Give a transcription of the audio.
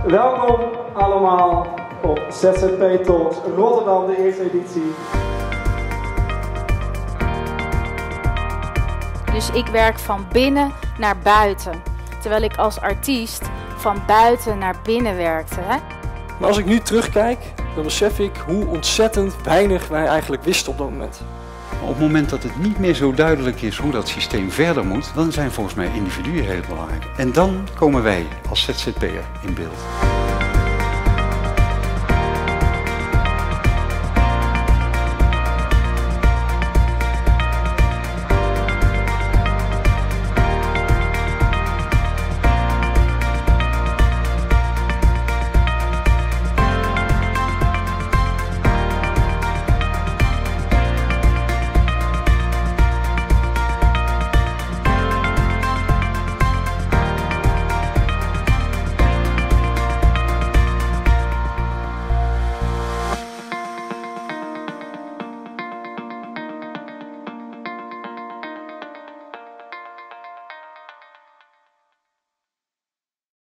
Welkom allemaal op ZZP Talks Rotterdam, de eerste editie. Dus ik werk van binnen naar buiten, terwijl ik als artiest van buiten naar binnen werkte. Hè? Maar als ik nu terugkijk, dan besef ik hoe ontzettend weinig wij eigenlijk wisten op dat moment. Op het moment dat het niet meer zo duidelijk is hoe dat systeem verder moet, dan zijn volgens mij individuen heel belangrijk. En dan komen wij als ZZP'er in beeld.